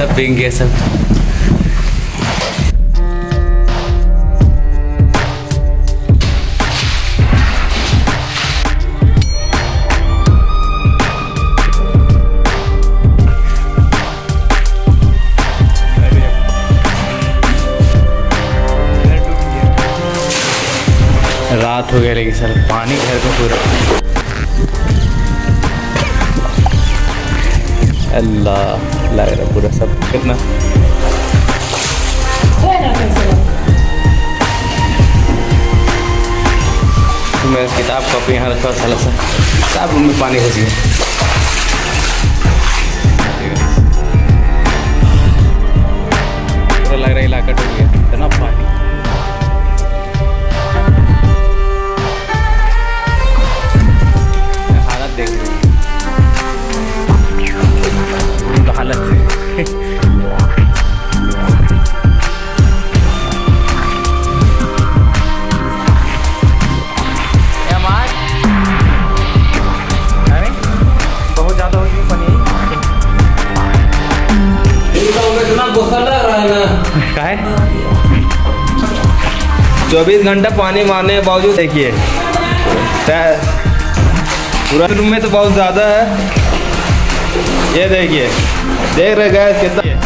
सब भीग गए सब। रात हो गया लेकिन सर पानी घर में पूरा। अल्लाह लग रहा पूरा सब कितना। मैं किताब कॉपी यहाँ रखा साला सा सब रूम में पानी घुस गया। पूरा लग रहा है इलाका डूब गया, इतना पानी। हालत देख तो हालत बहुत ज्यादा हो गई पानी। काहे 24 घंटा पानी मारने के बावजूद देखिए पूरा रूम में तो बहुत ज़्यादा है। ये देखिए, देख रहे गैस कितना